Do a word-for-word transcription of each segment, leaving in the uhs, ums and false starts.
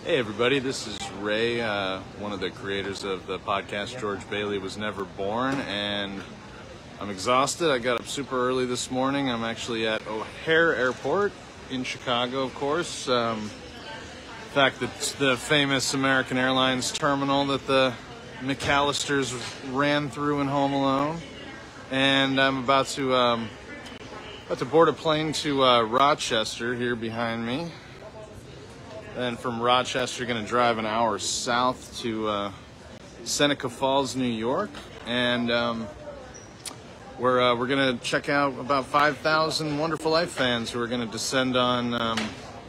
Hey everybody, this is Ray, uh, one of the creators of the podcast George Bailey Was Never Born, and I'm exhausted. I got up super early this morning. I'm actually at O'Hare Airport in Chicago, of course. Um, in fact, it's the famous American Airlines terminal that the McAllisters ran through in Home Alone. And I'm about to, um, about to board a plane to uh, Rochester here behind me. Then from Rochester, going to drive an hour south to uh, Seneca Falls, New York, and um, we're uh, we're going to check out about five thousand Wonderful Life fans who are going to descend on um,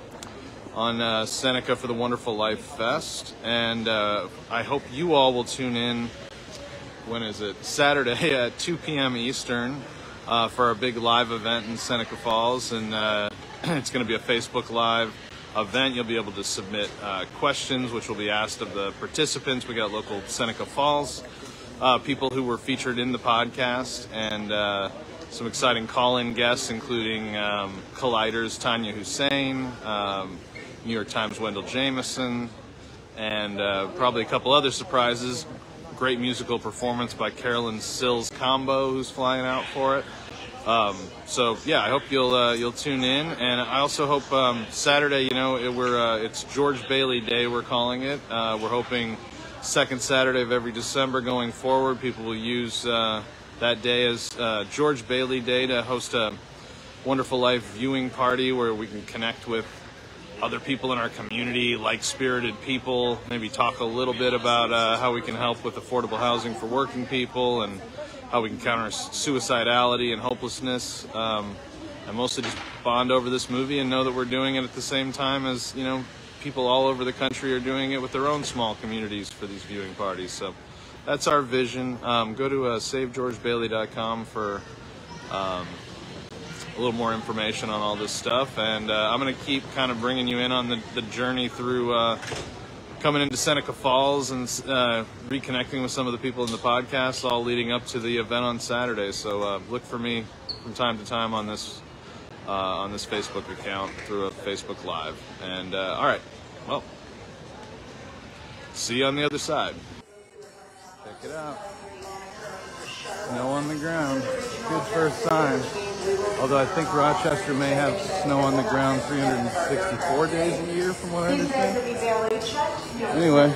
on uh, Seneca for the Wonderful Life Fest, and uh, I hope you all will tune in. When is it? Saturday at two p m Eastern uh, for our big live event in Seneca Falls, and uh, it's going to be a Facebook Live event. You'll be able to submit uh, questions, which will be asked of the participants. We got local Seneca Falls uh, people who were featured in the podcast, and uh, some exciting call-in guests, including um, Collider's Tanya Hussein, um, New York Times Wendell Jameson, and uh, probably a couple other surprises. Great musical performance by Carolyn Sills Combo, who's flying out for it. Um, so yeah, I hope you'll uh, you'll tune in, and I also hope um, Saturday, you know, it, we're uh, it's George Bailey Day, we're calling it. Uh, we're hoping second Saturday of every December going forward, people will use uh, that day as uh, George Bailey Day to host a Wonderful Life viewing party where we can connect with other people in our community, like-spirited people. Maybe talk a little bit about uh, how we can help with affordable housing for working people, and how we can counter suicidality and hopelessness, um, and mostly just bond over this movie and know that we're doing it at the same time as, you know, people all over the country are doing it with their own small communities for these viewing parties. So that's our vision. Um, go to uh, save george bailey dot com for um, a little more information on all this stuff, and uh, I'm going to keep kind of bringing you in on the, the journey through uh, coming into Seneca Falls and uh, reconnecting with some of the people in the podcast, all leading up to the event on Saturday. So uh, look for me from time to time on this uh, on this Facebook account through a Facebook Live. And uh, all right, well, see you on the other side. Check it out. Snow on the ground. Good first sign. Although I think Rochester may have snow on the ground three hundred sixty-four days a year, from what I understand. Anyway,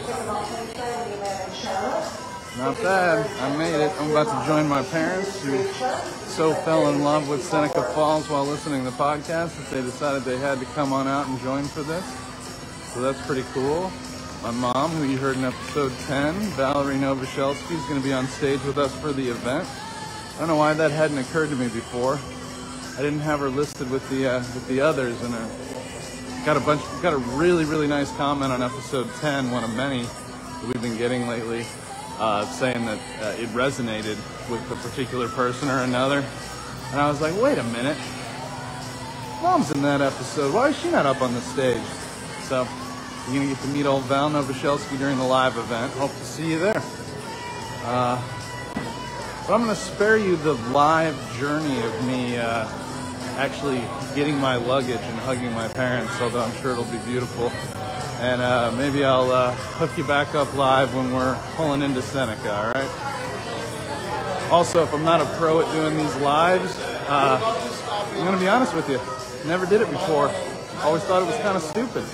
not bad. I made it. I'm about to join my parents, who so fell in love with Seneca Falls while listening to the podcast that they decided they had to come on out and join for this. So that's pretty cool. My mom, who you heard in episode ten, Ray Nowosielski, is going to be on stage with us for the event. I don't know why that hadn't occurred to me before. I didn't have her listed with the uh, with the others, and uh, got a bunch, got a really really nice comment on episode ten, one of many that we've been getting lately, uh, saying that uh, it resonated with a particular person or another. And I was like, wait a minute, Mom's in that episode. Why is she not up on the stage? So you're gonna get to meet old Val Nowosielski during the live event. Hope to see you there. Uh, But I'm going to spare you the live journey of me uh, actually getting my luggage and hugging my parents, although I'm sure it'll be beautiful. And uh, maybe I'll uh, hook you back up live when we're pulling into Seneca, all right? Also, if I'm not a pro at doing these lives, uh, I'm going to be honest with you. Never did it before. Always thought it was kind of stupid.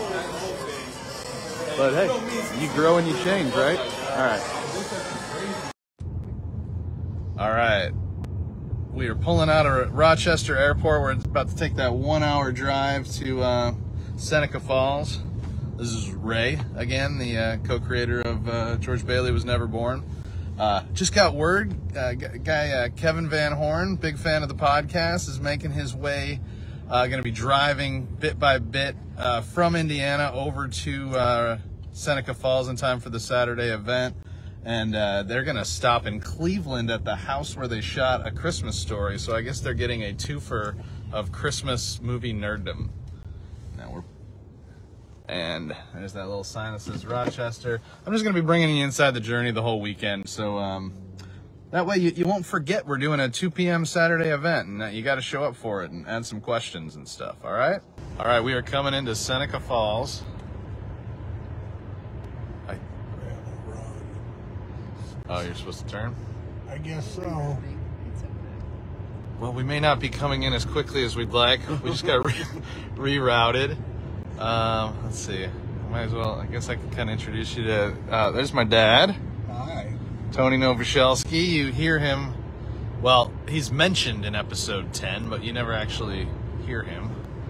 But hey, you grow and you change, right? All right. All right, we are pulling out of Rochester Airport. We're about to take that one-hour drive to uh, Seneca Falls. This is Ray, again, the uh, co-creator of uh, George Bailey Was Never Born. Uh, just got word, uh, guy uh, Kevin Van Horn, big fan of the podcast, is making his way, uh, going to be driving bit by bit uh, from Indiana over to uh, Seneca Falls in time for the Saturday event. And uh, they're going to stop in Cleveland at the house where they shot A Christmas Story. So I guess they're getting a twofer of Christmas movie nerddom. Now we're, and there's that little sign that says Rochester. I'm just going to be bringing you inside the journey the whole weekend. So um, that way you, you won't forget we're doing a two p m Saturday event. And uh, you got to show up for it and add some questions and stuff. All right? All right, we are coming into Seneca Falls. Oh, you're supposed to turn? I guess so. Well, we may not be coming in as quickly as we'd like. We just got re rerouted. Um, let's see. Might as well, I guess I can kind of introduce you to, uh, there's my dad. Hi. Tony Nowosielski. You hear him, well, he's mentioned in episode ten, but you never actually hear him.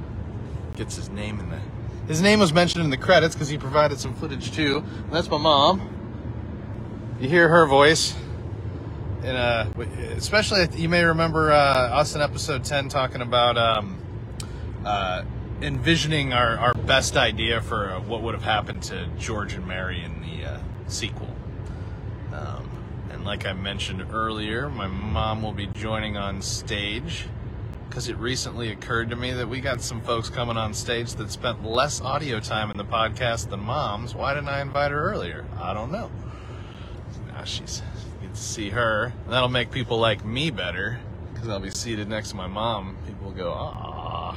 Gets his name in the, his name was mentioned in the credits because he provided some footage too. And that's my mom. You hear her voice. In a, especially, you may remember uh, us in episode ten talking about um, uh, envisioning our, our best idea for uh, what would have happened to George and Mary in the uh, sequel. Um, and like I mentioned earlier, my mom will be joining on stage because it recently occurred to me that we got some folks coming on stage that spent less audio time in the podcast than moms. Why didn't I invite her earlier? I don't know. Now she's... to see her. That'll make people like me better because I'll be seated next to my mom. People will go, ah.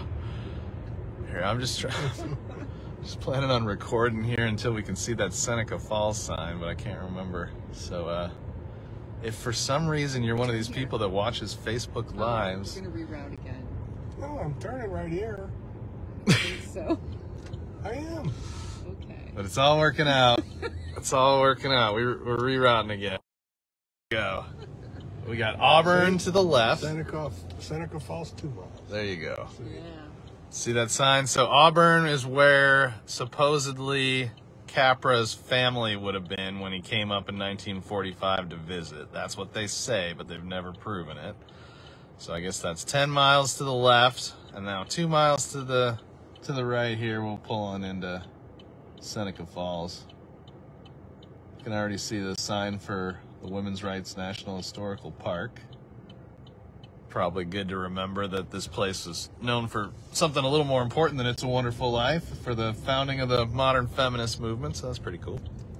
Here, I'm just trying, just planning on recording here until we can see that Seneca Falls sign, but I can't remember. So, uh, if for some reason you're one of these people that watches Facebook Lives, we're gonna reroute again. No, I'm turning right here. I think so. I am. Okay. but it's all working out. It's all working out. We, we're rerouting again. Go. We got Auburn to the left. Seneca, Seneca Falls, two miles. There you go. Yeah. See that sign? So Auburn is where supposedly Capra's family would have been when he came up in nineteen forty-five to visit. That's what they say, but they've never proven it. So I guess that's ten miles to the left, and now two miles to the to the right here. We'll pull on into Seneca Falls. You can already see the sign for the Women's Rights National Historical Park. Probably good to remember that this place is known for something a little more important than It's a Wonderful Life, for the founding of the modern feminist movement, so that's pretty cool.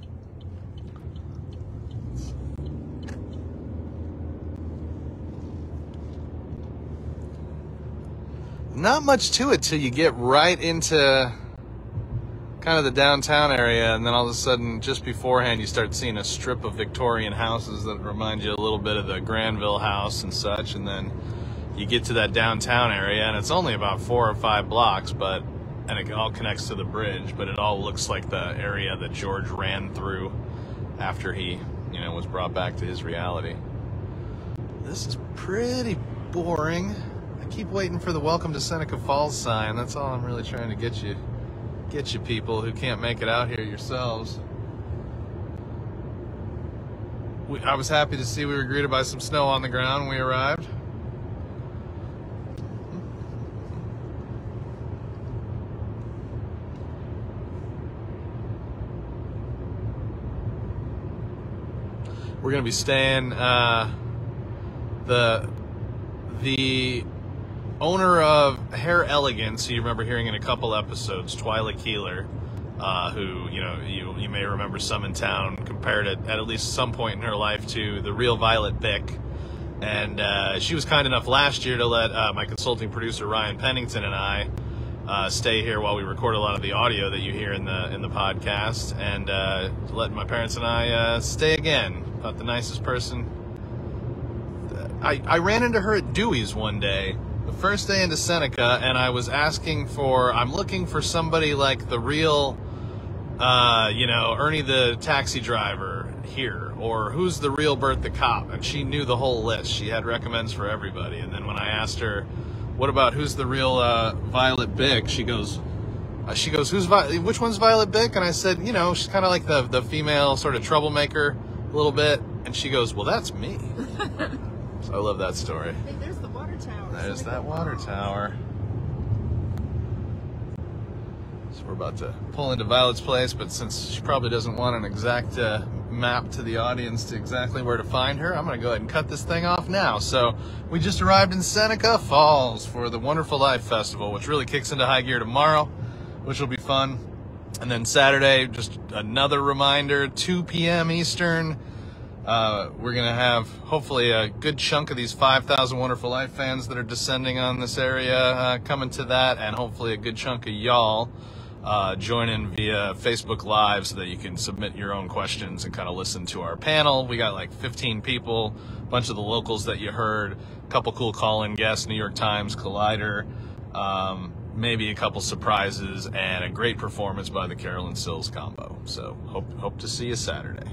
Not much to it till you get right into kind of the downtown area, and then all of a sudden, just beforehand, you start seeing a strip of Victorian houses that remind you a little bit of the Granville House and such, and then you get to that downtown area, and it's only about four or five blocks, but and it all connects to the bridge, but it all looks like the area that George ran through after he, you know, was brought back to his reality. This is pretty boring. I keep waiting for the Welcome to Seneca Falls sign. That's all I'm really trying to get you. Get you people who can't make it out here yourselves. We, I was happy to see we were greeted by some snow on the ground when we arrived. We're gonna be staying. Uh, the the. owner of Hair Elegance, who you remember hearing in a couple episodes, Twyla Keeler, uh, who, you know, you, you may remember some in town, compared it at at least some point in her life to the real Violet Bick. And uh, she was kind enough last year to let uh, my consulting producer, Ryan Pennington, and I uh, stay here while we record a lot of the audio that you hear in the in the podcast, and uh, let my parents and I uh, stay again. Thought the nicest person. I, I ran into her at Dewey's one day, the first day into Seneca, and I was asking for, I'm looking for somebody like the real, uh, you know, Ernie the taxi driver here, or who's the real Bert the cop, and she knew the whole list. She had recommends for everybody, and then when I asked her, what about who's the real uh, Violet Bick, she goes, uh, she goes, who's Vi which one's Violet Bick? And I said, you know, she's kind of like the, the female sort of troublemaker a little bit, and she goes, well, that's me. So I love that story. Hey, there's the water tower. There's that water tower. So we're about to pull into Violet's place, but since she probably doesn't want an exact uh, map to the audience to exactly where to find her, I'm going to go ahead and cut this thing off now. So we just arrived in Seneca Falls for the Wonderful Life Festival, which really kicks into high gear tomorrow, which will be fun. And then Saturday, just another reminder, two P M Eastern. Uh, we're going to have, hopefully, a good chunk of these five thousand Wonderful Life fans that are descending on this area uh, coming to that, and hopefully a good chunk of y'all uh, join in via Facebook Live so that you can submit your own questions and kind of listen to our panel. We got like fifteen people, a bunch of the locals that you heard, a couple cool call-in guests, New York Times, Collider, um, maybe a couple surprises, and a great performance by the Carolyn Sills combo. So hope hope to see you Saturday.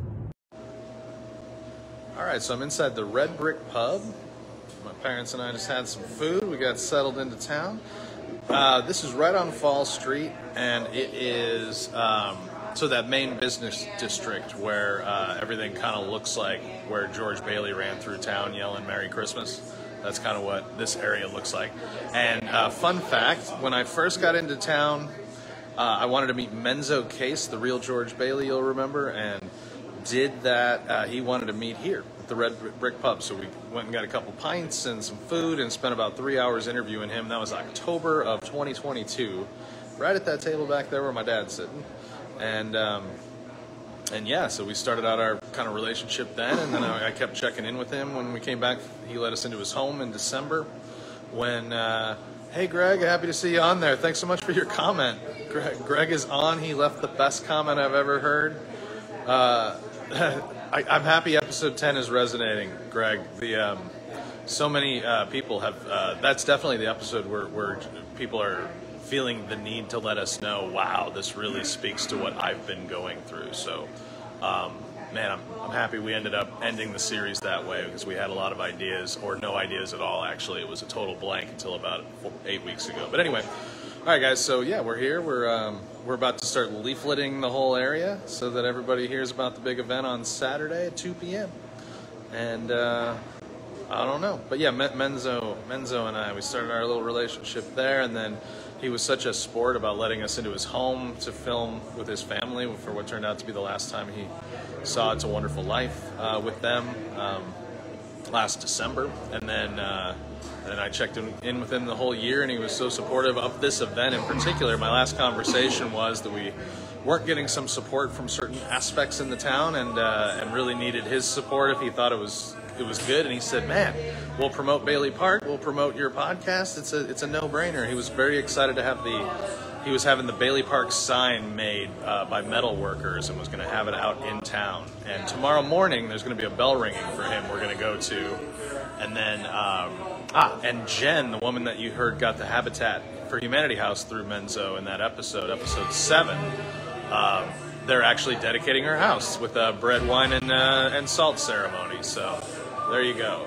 All right, so I'm inside the Red Brick Pub. My parents and I just had some food. We got settled into town. Uh, this is right on Fall Street, and it is um, so that main business district where uh, everything kind of looks like where George Bailey ran through town yelling Merry Christmas. That's kind of what this area looks like. And uh, fun fact, when I first got into town, uh, I wanted to meet Menzo Case, the real George Bailey, you'll remember, and did that. Uh, he wanted to meet here at the Red Brick Pub. So we went and got a couple pints and some food and spent about three hours interviewing him. That was October of twenty twenty-two, right at that table back there where my dad's sitting. And um, and yeah, so we started out our kind of relationship then, and then I, I kept checking in with him when we came back. He let us into his home in December when, uh, hey Greg, happy to see you on there. Thanks so much for your comment. Greg, Greg is on. He left the best comment I've ever heard. Uh, I, I'm happy episode ten is resonating, Greg. The um, so many uh, people have. Uh, that's definitely the episode where, where people are feeling the need to let us know. Wow, this really speaks to what I've been going through. So, um, man, I'm, I'm happy we ended up ending the series that way because we had a lot of ideas, or no ideas at all. Actually, it was a total blank until about four, eight weeks ago. But anyway. All right, guys, so yeah, we're here. We're um, we're about to start leafleting the whole area so that everybody hears about the big event on Saturday at two p.m. And uh, I don't know. But yeah, Menzo, Menzo and I, we started our little relationship there, and then he was such a sport about letting us into his home to film with his family for what turned out to be the last time he saw It's a Wonderful Life uh, with them um, last December. And then... Uh, And I checked in with him the whole year, and he was so supportive of this event in particular. My last conversation was that we weren't getting some support from certain aspects in the town, and uh, and really needed his support if he thought it was it was good. And he said, "Man, we'll promote Bailey Park. We'll promote your podcast. It's a it's a no-brainer." He was very excited to have the he was having the Bailey Park sign made uh, by metal workers, and was going to have it out in town. And tomorrow morning, there's going to be a bell ringing for him. We're going to go to, and then. Um, Ah, and Jen, the woman that you heard got the Habitat for Humanity house through Menzo in that episode, episode seven, um, they're actually dedicating her house with a bread, wine, and, uh, and salt ceremony. So there you go.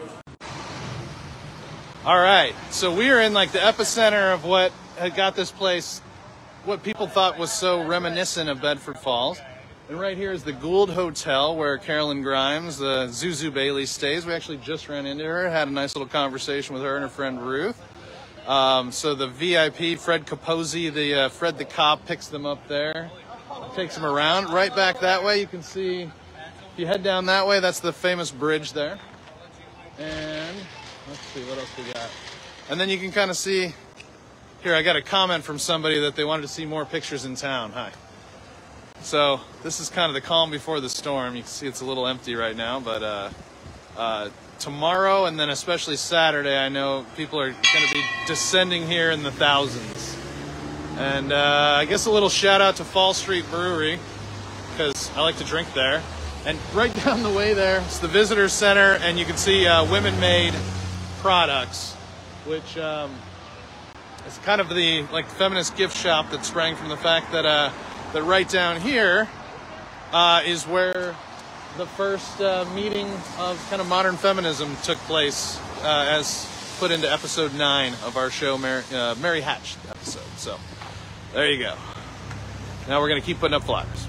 All right, so we are in like the epicenter of what had got this place, what people thought was so reminiscent of Bedford Falls. And right here is the Gould Hotel where Carolyn Grimes, the Zuzu Bailey, stays. We actually just ran into her, had a nice little conversation with her and her friend Ruth. Um, so the V I P, Fred Capozzi, the uh, Fred the cop, picks them up there, takes them around. Right back that way, you can see, if you head down that way, that's the famous bridge there. And let's see, what else we got? And then you can kind of see, here I got a comment from somebody that they wanted to see more pictures in town. Hi. So this is kind of the calm before the storm. You can see it's a little empty right now, but uh, uh, tomorrow and then especially Saturday, I know people are going to be descending here in the thousands. And uh, I guess a little shout out to Fall Street Brewery, because I like to drink there. And right down the way there, it's the Visitor Center, and you can see uh, women-made products, which um, is kind of the like feminist gift shop that sprang from the fact that uh, that right down here uh, is where the first uh, meeting of kind of modern feminism took place, uh, as put into episode nine of our show, Mary, uh, Mary Hatch episode. So there you go. Now we're going to keep putting up flyers.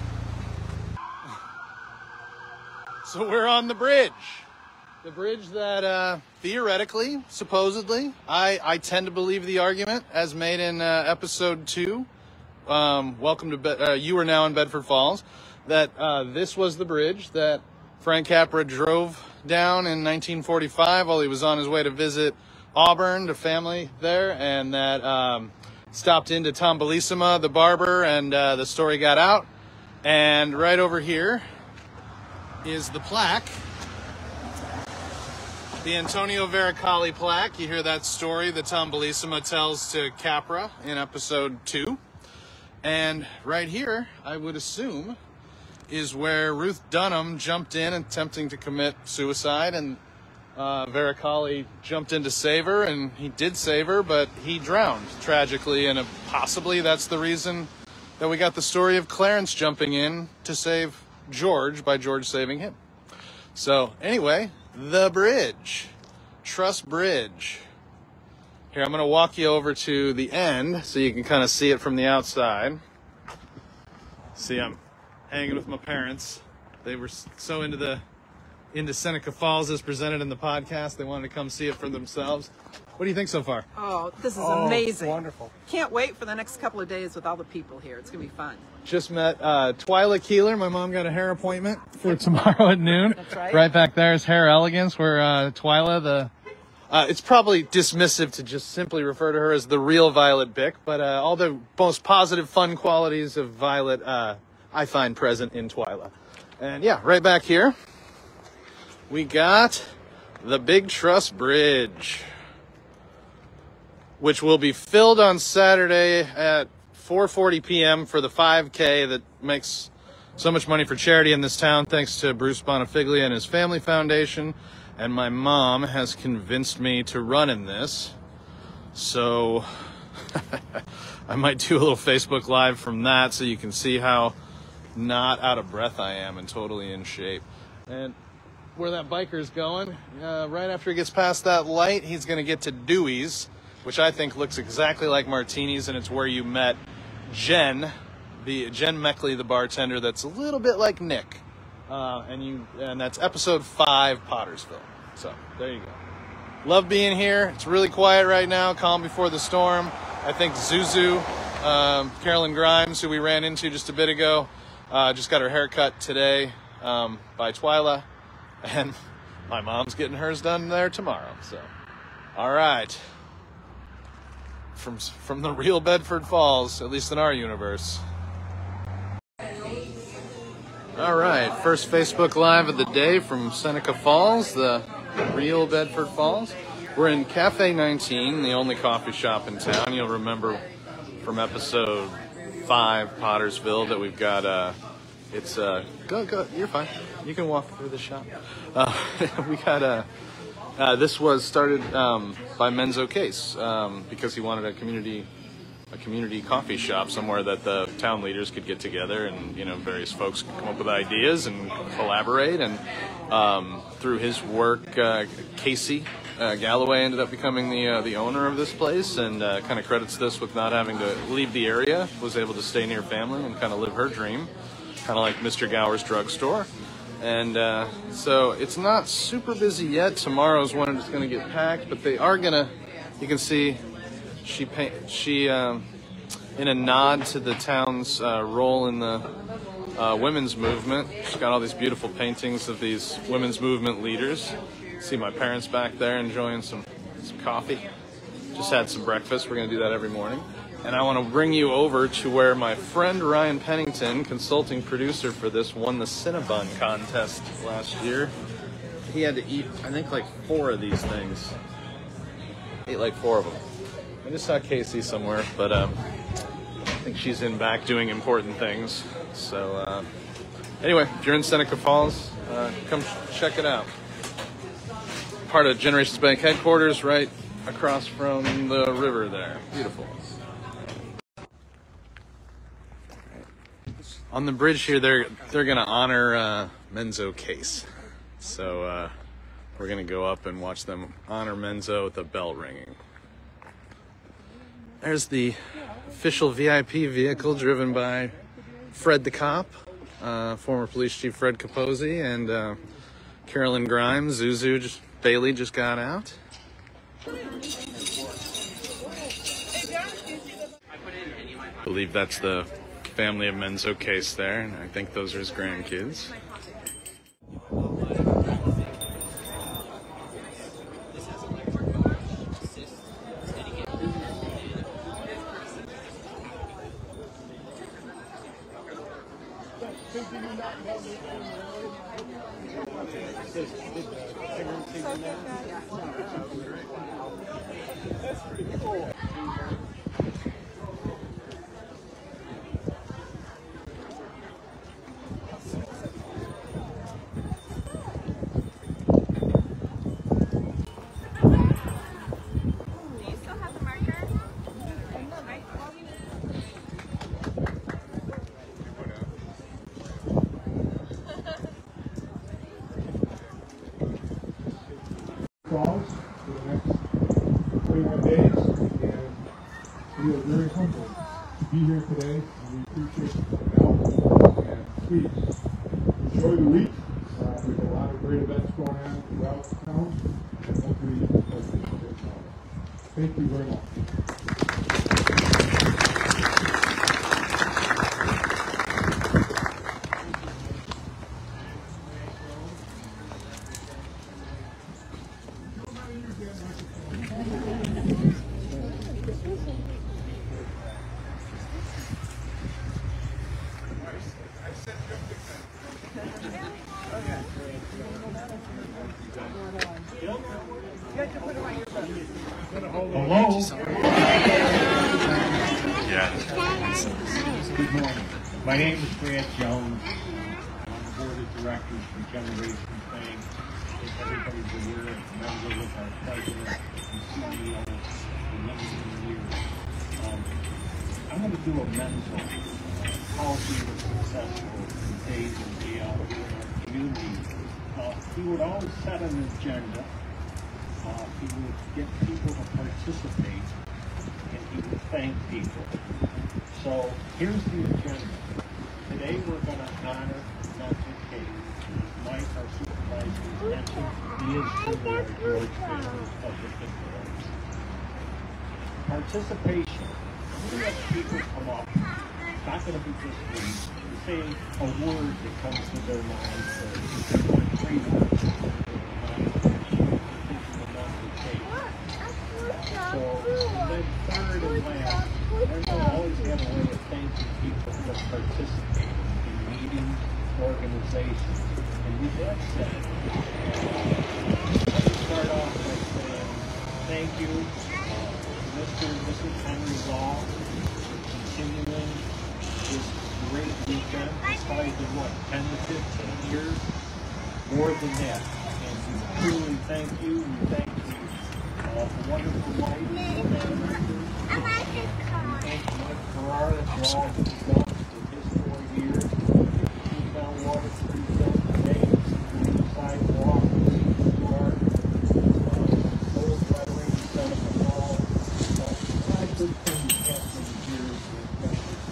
So we're on the bridge. The bridge that uh, theoretically, supposedly, I, I tend to believe the argument as made in uh, episode two. Um, welcome to, Be- uh, you are now in Bedford Falls, that uh, this was the bridge that Frank Capra drove down in nineteen forty-five while he was on his way to visit Auburn, to family there, and that um, stopped into Tom Bellissima, the barber, and uh, the story got out. And right over here is the plaque, the Antonio Vericali plaque. You hear that story that Tom Bellissima tells to Capra in episode two. And right here, I would assume, is where Ruth Dunham jumped in attempting to commit suicide, and uh, Veracali jumped in to save her, and he did save her, but he drowned tragically, and uh, possibly that's the reason that we got the story of Clarence jumping in to save George by George saving him. So anyway, the bridge, Truss Bridge. Here, I'm gonna walk you over to the end so you can kind of see it from the outside. See, I'm hanging with my parents. They were so into the into Seneca Falls as presented in the podcast, they wanted to come see it for themselves. What do you think so far? Oh, this is Oh, amazing. wonderful. Can't wait for the next couple of days with all the people here. It's going to be fun. Just met uh, Twyla Keeler. My mom got a hair appointment for tomorrow at noon. That's right. Right back there is Hair Elegance, where uh, Twyla, the uh, it's probably dismissive to just simply refer to her as the real Violet Bick, but uh, all the most positive, fun qualities of Violet uh, I find present in Twyla. And yeah, right back here, we got the Big Truss Bridge, which will be filled on Saturday at four forty p.m. for the five K that makes so much money for charity in this town, thanks to Bruce Bonifiglia and his family foundation. And my mom has convinced me to run in this. So I might do a little Facebook Live from that so you can see how not out of breath I am and totally in shape. And where that biker's going, uh, right after he gets past that light, he's going to get to Dewey's, which I think looks exactly like Martini's, and it's where you met Jen, the Jen Meckley, the bartender that's a little bit like Nick. Uh, and you, and that's episode five, Pottersville. So there you go. Love being here. It's really quiet right now, calm before the storm. I think Zuzu, um, Carolyn Grimes, who we ran into just a bit ago, uh, just got her hair cut today um, by Twyla, and my mom's getting hers done there tomorrow. So, all right. From from the real Bedford Falls, at least in our universe. All right, first Facebook Live of the day from Seneca Falls, the real Bedford Falls. We're in Cafe nineteen, the only coffee shop in town. You'll remember from episode five, Pottersville, that we've got, uh, it's, uh, go, go, you're fine. You can walk through the shop. Uh, we got, uh, uh, this was started um, by Menzo Case um, because he wanted a community a community coffee shop somewhere that the town leaders could get together, and you know, various folks could come up with ideas and collaborate. And um, through his work, uh, Casey uh, Galloway ended up becoming the uh, the owner of this place, and uh, kind of credits this with not having to leave the area, was able to stay near family and kind of live her dream, kind of like Mister Gower's drugstore. And uh, so it's not super busy yet. Tomorrow's when it's going to get packed, but they are gonna. You can see. She paint, she um, in a nod to the town's uh, role in the uh, women's movement. She's got all these beautiful paintings of these women's movement leaders. See my parents back there enjoying some, some coffee. Just had some breakfast. We're going to do that every morning. And I want to bring you over to where my friend Ryan Pennington, consulting producer for this, won the Cinnabon contest last year. He had to eat, I think, like four of these things. Ate like four of them. I just saw Casey somewhere, but um, I think she's in back doing important things. So uh, anyway, if you're in Seneca Falls, uh, come ch- check it out. Part of Generations Bank headquarters, right across from the river there. Beautiful. On the bridge here, they're they're gonna honor uh, Menzo Case. So uh, we're gonna go up and watch them honor Menzo with the bell ringing. There's the official V I P vehicle driven by Fred the Cop, uh, former police chief Fred Capozzi, and uh, Carolyn Grimes. Zuzu just, Bailey just got out. I believe that's the family of Menzo Case there, and I think those are his grandkids. be here today, and we appreciate your help. And please, enjoy the week. Uh, there's a lot of great events going on throughout town, and hopefully you can participate in all. Thank you very much. Hello. Yeah. Good morning. My name is Grant Jones. I'm the board of directors for Generation Bank. I think everybody's aware of the member with our president and C E O for many, many years. Um, I'm going to do a mental uh, how he was successful in days and day out here in our community. Uh, he would always set an agenda. Uh, he would get people to participate, and he would thank people. So here's the agenda. Today we're going to honor Mental Katie. Mike, our supervisor, mentioned he is truly our George Bailey of the Bedford Falls. Participation. We have people come up. It's not going to be just me. You say a word that comes to their mind first. Or three words. So, and then third and last, there's always have a way of thanking people that participate in meetings, organizations. And with that said, let me start off by saying thank you uh, to Mister and Missus Henry Law for continuing this great weekend. It's probably been, what, ten to fifteen years? More than that. And we truly thank you. We thank you. Uh, wonderful wife, and thank Mike Ferrara for all he's done with his four years. He's down water trees done today, sidewalk, park, old veteran, Seneca Falls. A lot of good things happened years with Bedford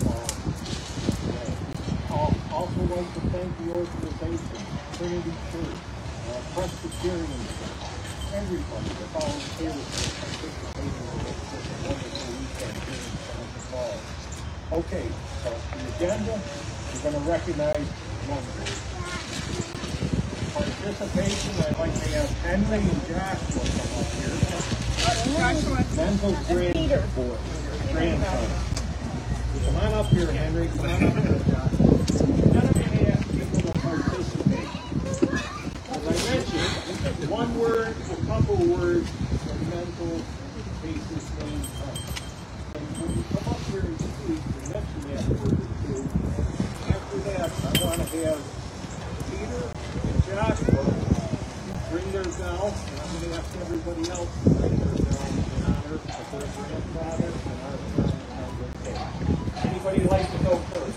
Falls. Uh, also like to thank the organization, Trinity Church, uh, Presbyterian Church. Everybody, the volunteers for participating in this wonderful weekend here in Seneca Falls. Okay, so the agenda, we're going to recognize members. Participation, I'd like to have Henry and Joshua come up here. Mental grandson. grandson. Come on up here, Henry. Come on up here, Joshua. None of you ask people to participate. As I mentioned, one word, a couple words, a mental basis name comes. And when you come up here and speak, you mention that word or two. After that, I want to have Peter and Joshua ring their bell, and I'm going to ask everybody else to ring their bell in honor of their grandfather and our grandfather. Anybody like to go first?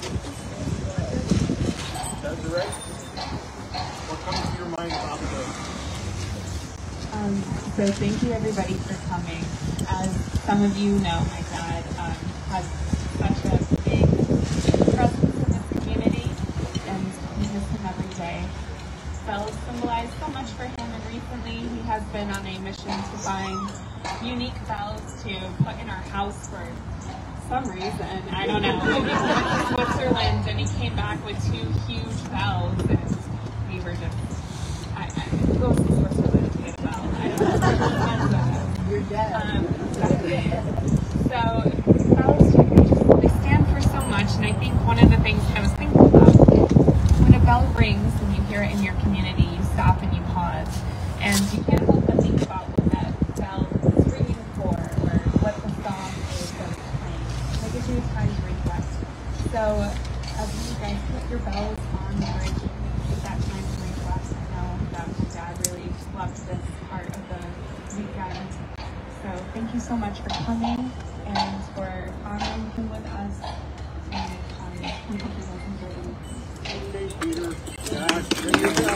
Desiree? What comes to your mind about this? Um, so thank you everybody for coming. As some of you know, my dad um, has such a big presence in this community, and we miss him every day. Bells symbolize so much for him, and recently he has been on a mission to find unique bells to put in our house for some reason. I don't know. Maybe he went to Switzerland and he came back with two huge bells, and we were just, I, I go to Switzerland to get a bell. I don't know. You're dead. Um, so bells, they stand for so much, and I think one of the things I was thinking about, when a bell rings and you hear it in your community, you stop and you pause, and you can't help but think about what that bell is ringing for, or what the song is that it's playing. Like, it gives you time to reflect. So as you guys put your bells on the bridge, take that time to reflect. I know that my dad really loved this part of the weekend. So thank you so much for coming and for honoring him with us. And um, we hope you guys enjoy it. Okay, Peter. Josh, there you go.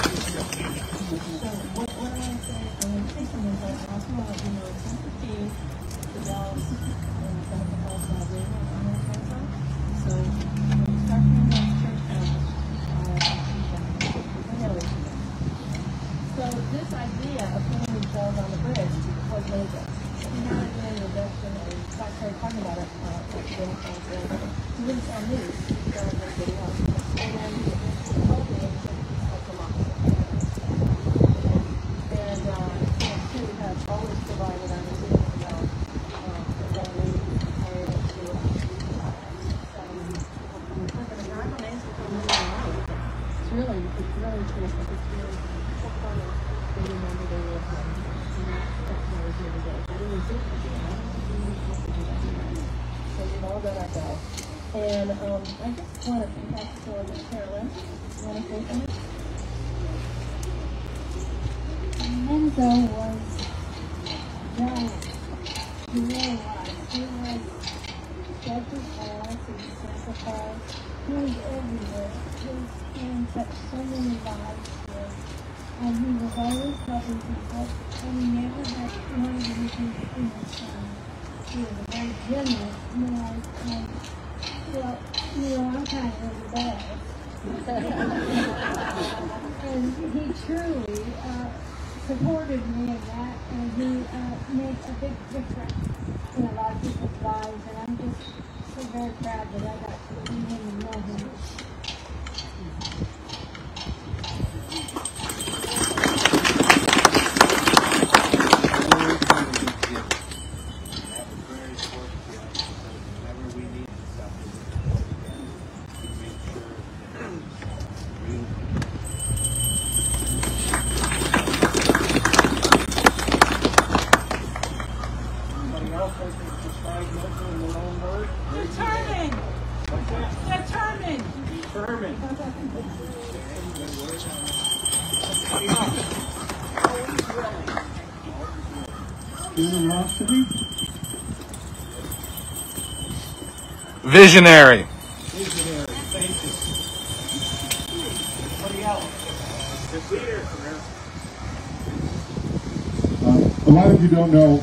So what, what do I say? I want to say something, but I also want to let you know it's not fifteen. had a uh, accident and he didn't tell me. He got everybody else. And then he told me and said he's helped a lot. And uh, and two has always provided on his own well. Um, and then we hired him to uh, it's really, it's really terrific. It's really so funny. They remember they were home. And that's what I was here today. I really did forget. I don't think so you've all got our bell. And um, I just want to pass it over to Carolyn. You want to say something? Menzo was giant. He really was. He was Bedford Falls and Seneca Falls. He was everywhere. His hand touched so many lives here. And he was always helping people. And he never had wanted anything in his son. He was a very generous, you know, and well, you know, I'm kind of the best. And he truly uh, supported me in that, and he uh, made a big difference in a lot of people's lives, and I'm just so very proud that I got to see him and know him. Visionary. Visionary, thank you. Anybody else? Good leader. Uh, a lot of you don't know.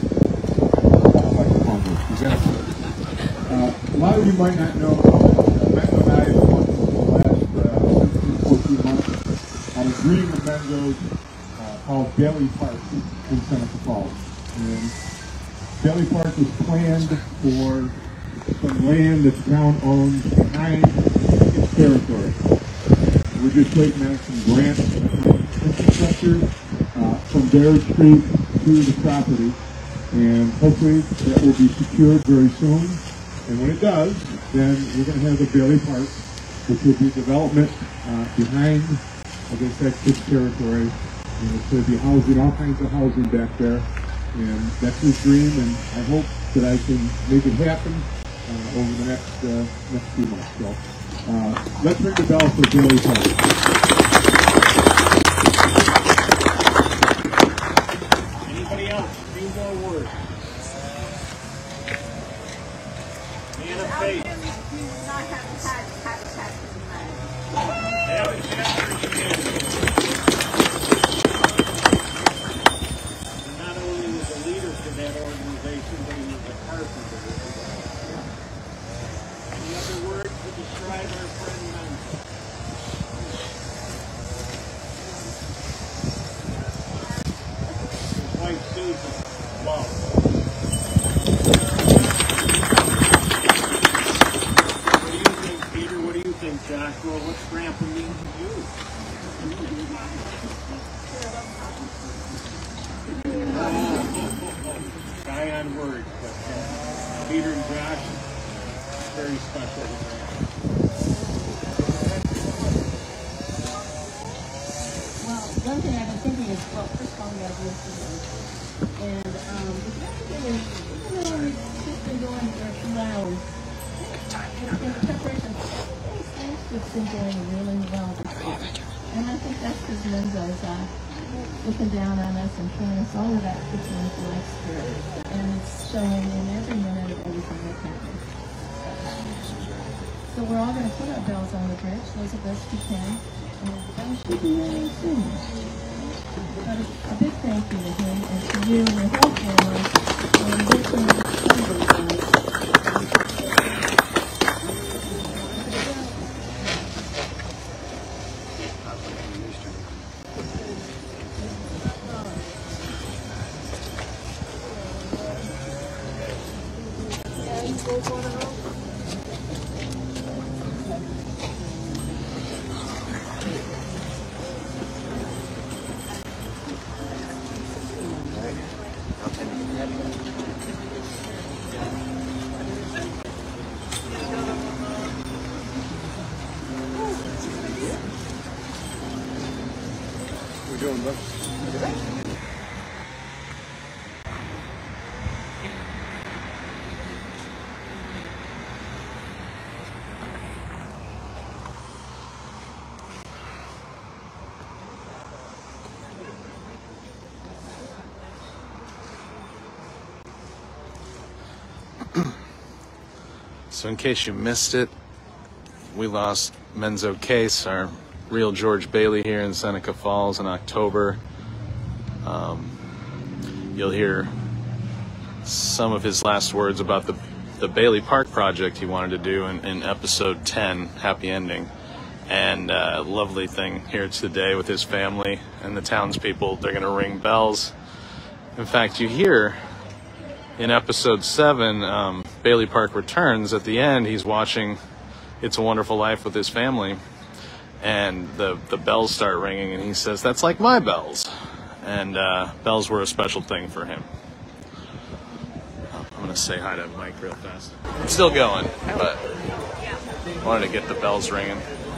Uh, a lot of you might not know. Menzo and I have worked for the last uh, fourteen months on a dream of Menzo's uh, called Bailey Park in Seneca Falls. And Bailey Park was planned for some land that's town owned behind its territory. We're just waiting on some grant infrastructure uh, from Bear Street to the property, and hopefully that will be secured very soon. And when it does, then we're going to have the Bailey Park, which will be development uh, behind, as I said, its territory. And it's going to be housing, all kinds of housing back there. And that's his dream, and I hope that I can make it happen uh, over the next uh, next few months. So uh, let's ring the bell for Bailey Park. Anybody else? Three more words. Man of faith. Not only was a leader for that organization, but he was a carpenter. Any other words to describe our friend Menzo? His wife Susan, love. What do you think, Peter? What do you think, Joshua? What's Grandpa mean to you? Guy on word, but uh, Peter and Josh, very special to Grandpa. Well, one thing I've been thinking is, well, first of all, we got to do this. And um, the second thing is, even though we've just been going for a few hours, in the preparation, things have been going really well this year. And I think that's because Menzo's uh, looking down on us and showing us all of that Christian life spirit. And it's showing in every minute of everything that's happening. So we're all going to put our bells on the bridge, those of us who can, and the bells should be ringing soon. But a big thank you to him and to you and your whole family and wishing you everybody. We're doing this. So in case you missed it, we lost Menzo Case, our real George Bailey, here in Seneca Falls in October. Um, you'll hear some of his last words about the, the Bailey Park project he wanted to do in, in episode ten, Happy Ending. And a uh, lovely thing here today with his family and the townspeople. They're going to ring bells. In fact, you hear in episode seven, um, Bailey Park returns. At the end, he's watching It's a Wonderful Life with his family, and the, the bells start ringing, and he says, "That's like my bells." And uh, bells were a special thing for him. I'm going to say hi to Mike real fast. I'm still going, but I wanted to get the bells ringing.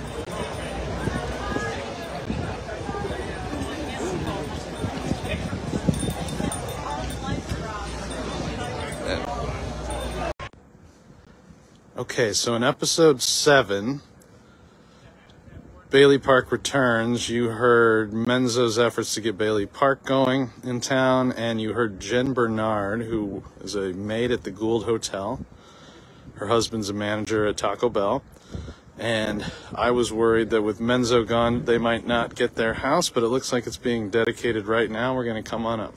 Okay, so in episode seven, Bailey Park returns, you heard Menzo's efforts to get Bailey Park going in town, and you heard Jen Bernard, who is a maid at the Gould Hotel. Her husband's a manager at Taco Bell. And I was worried that with Menzo gone, they might not get their house, but it looks like it's being dedicated right now. We're going to come on up.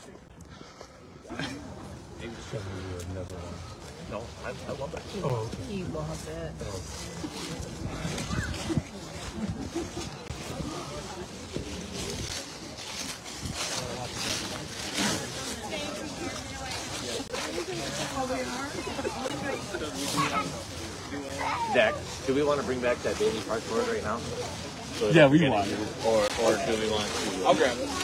No, I, I love it. Oh, okay. He loves it. Zach, do we want to bring back that Bailey Park board right now? So Yeah, we want it. Or, or do we want to? I'll grab it.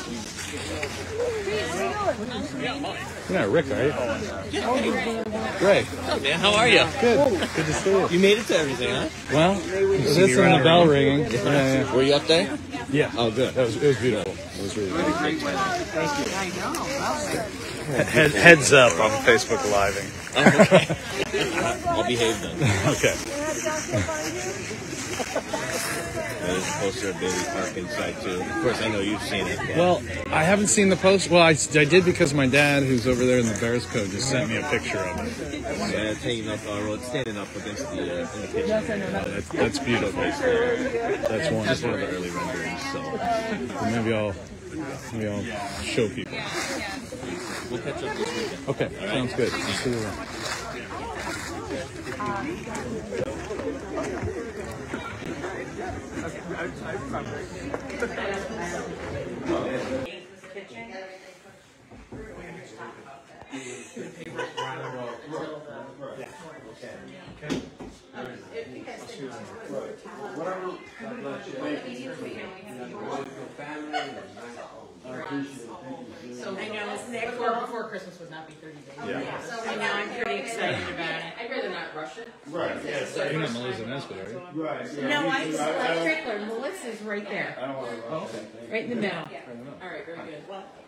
Yeah, Rick, right? Ray. Hey man, how are you? Good. Good to see you. You made it to everything, huh? Well, this and the bell ringing. Yeah, yeah. Were you up there? Yeah. Oh, good. That was, it was beautiful. It was really good. I know. Lovely. Head, heads up, I'm Facebook Living. Oh, okay. I'll behave then. Okay. There's a poster of Bailey Park inside too. Of course, I know you've seen it. Yeah. Well, I haven't seen the post. Well, I, I did because my dad, who's over there in the Bears coat, just sent me a picture of it. yeah, it's hanging up on the road, standing up against the uh, in the kitchen. Oh, that's, that's beautiful. That's wonderful. Just one of the early renderings. So So maybe I'll maybe I'll show people. we'll catch up this weekend. Okay, sounds good. See you around. I know, it's next before, before Christmas would not be thirty days. Yeah. I know, I'm pretty excited about it. I'd rather not rush it. Right, yeah. You're not Melissa Nesbitt, are you? Right. No, I'm Select Strickler. Melissa's right there. I don't want to Oh, right in the middle. All right, very good.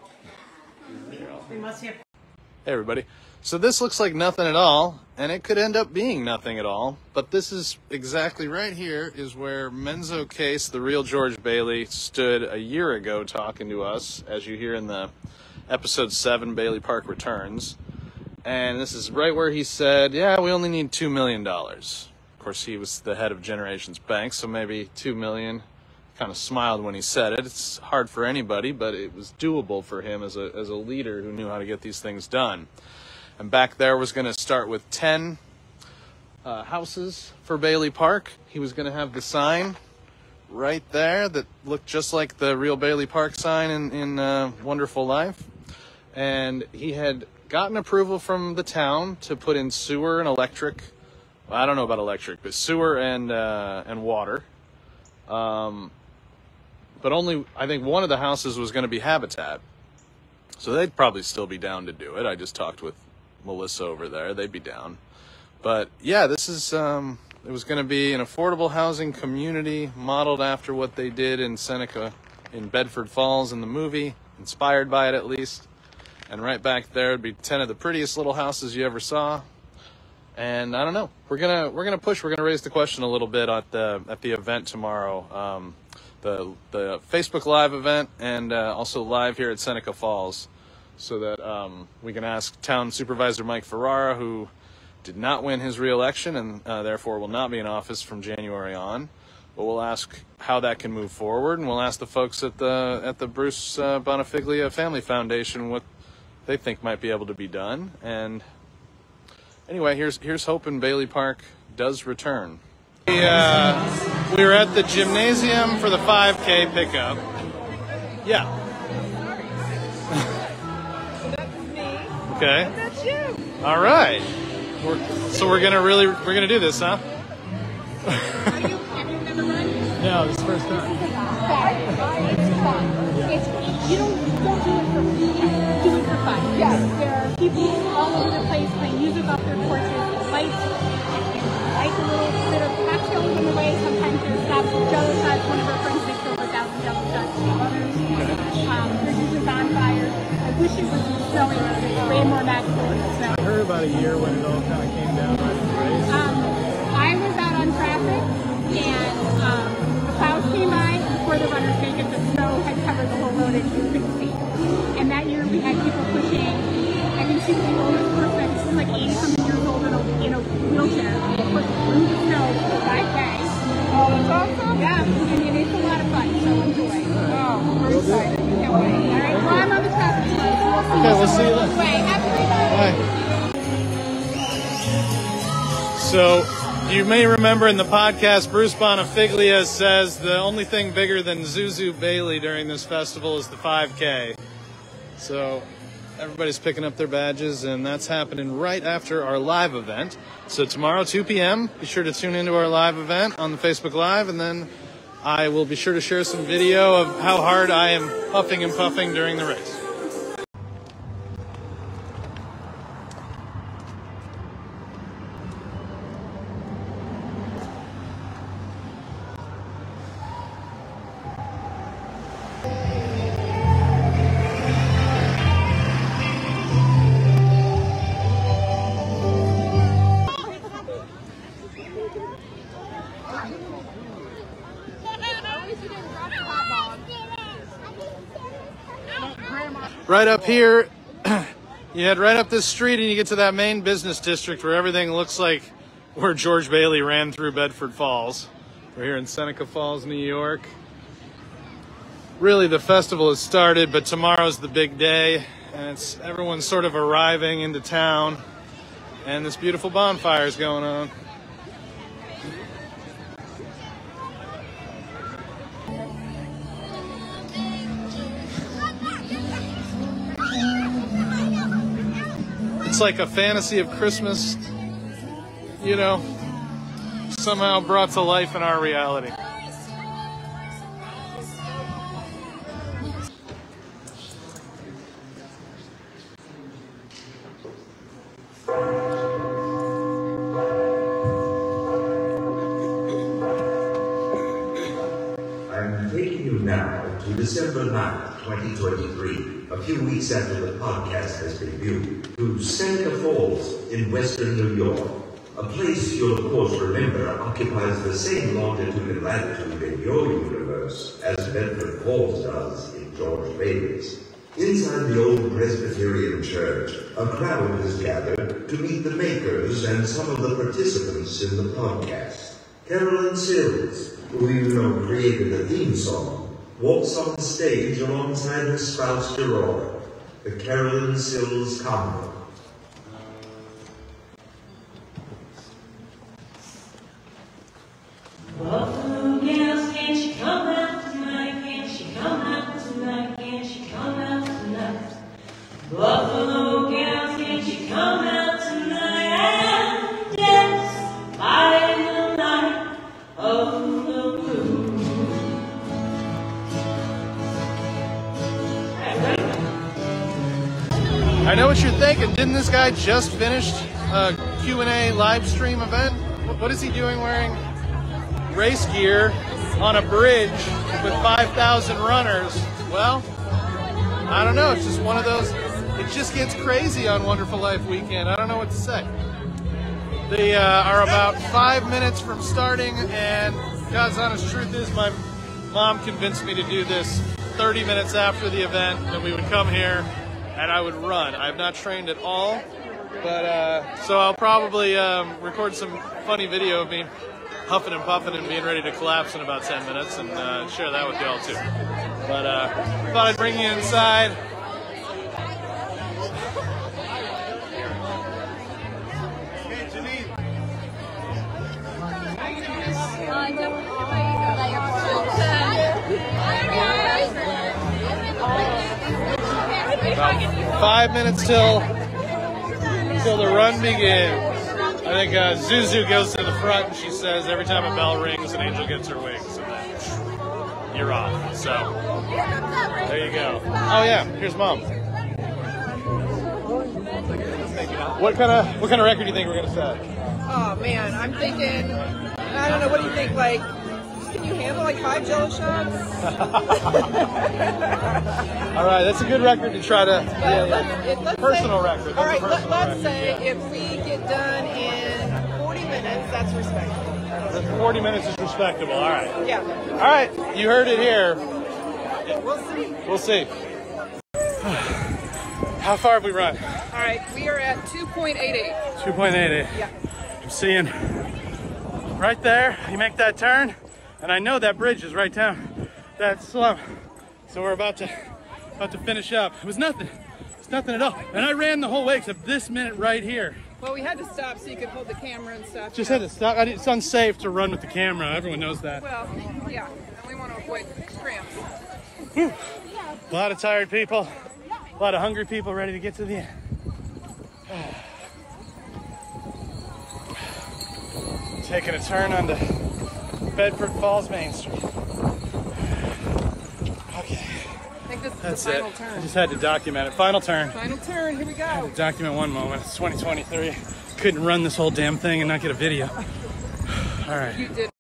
We must have. Hey everybody. So this looks like nothing at all, and it could end up being nothing at all, but this is exactly right here is where Menzo Case, the real George Bailey, stood a year ago talking to us, as you hear in the episode seven, Bailey Park Returns. And this is right where he said, yeah, we only need two million dollars. Of course, he was the head of Generations Bank, so maybe two million dollars. Kind of smiled when he said it. It's hard for anybody, but it was doable for him as a, as a leader who knew how to get these things done. And back there was going to start with ten uh, houses for Bailey Park. He was going to have the sign right there that looked just like the real Bailey Park sign in, in uh, Wonderful Life. And he had gotten approval from the town to put in sewer and electric well, I don't know about electric, but sewer and uh, and water. Um, but only, I think one of the houses was going to be Habitat. So they'd probably still be down to do it. I just talked with Melissa over there. They'd be down. But yeah, this is, um, it was going to be an affordable housing community modeled after what they did in Seneca, in Bedford Falls in the movie, inspired by it at least. And right back there would be ten of the prettiest little houses you ever saw. And I don't know, we're gonna we're gonna push. We're gonna raise the question a little bit at the at the event tomorrow, um, the the Facebook Live event, and uh, also live here at Seneca Falls, so that um, we can ask Town Supervisor Mike Ferrara, who did not win his re-election and uh, therefore will not be in office from January on. But we'll ask how that can move forward, and we'll ask the folks at the at the Bruce uh, Bonifiglia Family Foundation what they think might be able to be done. And anyway, here's here's hoping Bailey Park does return. We, uh, we were at the gymnasium for the five K pickup. Yeah. So that's me. Okay. And that's you. All right. We're, so we're gonna really we're gonna do this, huh? Have you never run? No, this is the first time. It's fun. It's, you don't, don't do it for free. Do it for fun. Yes. There are people all over the place playing music off their porches. Lights. Like a little bit of cocktails on the way. Sometimes there's stops with jello shots. One of our friends makes over a thousand jello shots to others. Um, there's usually bonfires. I wish it was snowing. It's way more magical in the snow. I heard about a year when it all kind of came down right in the race. Um, I was out on traffic, and um, the clouds came by before the runners make it. The snow had covered the whole road, and you couldn't see. And that year we had people pushing. I think she was the oldest person. She was like eighty-something years old in a, in a wheelchair. Pushed through the snow for five K. Oh, that's awesome. Yeah, I mean, it's a lot of fun, so enjoy. Oh, we're excited. Can't wait. All right, well, I'm on the traffic light, so we'll see Okay, you we'll see you somewhere then. along the way. Have a great night. Bye. So you may remember in the podcast, Bruce Bonifiglia says the only thing bigger than Zuzu Bailey during this festival is the five K. So everybody's picking up their badges, and that's happening right after our live event. So tomorrow, two P M, be sure to tune into our live event on the Facebook Live, and then I will be sure to share some video of how hard I am puffing and puffing during the race. Right up here, you head right up this street and you get to that main business district where everything looks like where George Bailey ran through Bedford Falls. We're here in Seneca Falls, New York. Really, the festival has started, but tomorrow's the big day, and it's everyone's sort of arriving into town, and this beautiful bonfire is going on. It's like a fantasy of Christmas, you know, somehow brought to life in our reality. I'm taking you now to December ninth, twenty twenty-three, a few weeks after the podcast has debuted, to Seneca Falls in western New York, a place you'll of course remember occupies the same longitude and latitude in your universe as Bedford Falls does in George Bailey's. Inside the old Presbyterian church, a crowd has gathered to meet the makers and some of the participants in the podcast. Carolyn Sills, who you know created the theme song, walks on stage alongside her spouse Gerard, the Carolyn Sills combo. Buffalo gals, can't you come out tonight? Can't you come out tonight? Can't you come out tonight? Buffalo gals, can't you come out tonight and dance? mistaken, didn't this guy just finish a Q and A live stream event? What is he doing wearing race gear on a bridge with five thousand runners? Well, I don't know. It's just one of those, it just gets crazy on Wonderful Life weekend. I don't know what to say. They uh, are about five minutes from starting, and God's honest truth is my mom convinced me to do this thirty minutes after the event, that we would come here and I would run. I have not trained at all, but uh, so I'll probably um, record some funny video of me huffing and puffing and being ready to collapse in about ten minutes and uh, share that with y'all too. But uh, thought I'd bring you inside. About five minutes till till the run begins. I think uh, Zuzu goes to the front and she says every time a bell rings, an angel gets her wings, and then you're off. So there you go. Oh yeah, here's Mom. What kind of what kind of record do you think we're gonna set? Oh man, I'm thinking. I don't know. What do you think? Like, can you handle like five Jello shots? All right, that's a good record to try to. But Yeah, let's, yeah. it, let's Personal say, record. That's All right, a personal let, let's record, say yeah. if we get done in forty minutes, that's respectable. forty minutes is respectable. All right. Yeah. All right, you heard it here. We'll see. We'll see. How far have we run? All right, we are at two point eight eight. two point eight eight. Yeah. I'm seeing right there, you make that turn, and I know that bridge is right down that slope. So we're about to about to finish up. It was nothing. It's nothing at all. And I ran the whole way except this minute right here. Well, we had to stop so you could hold the camera and stuff. Just had to stop. I didn't- It's unsafe to run with the camera. Everyone knows that. Well, yeah, and we want to avoid cramps. Whew. A lot of tired people. A lot of hungry people ready to get to the end. Taking a turn onto Bedford Falls Main Street. Okay. I think this is That's the final it. turn. I just had to document it. Final turn. Final turn, here we go. Document one moment. It's twenty twenty-three. Couldn't run this whole damn thing and not get a video. All right. You did.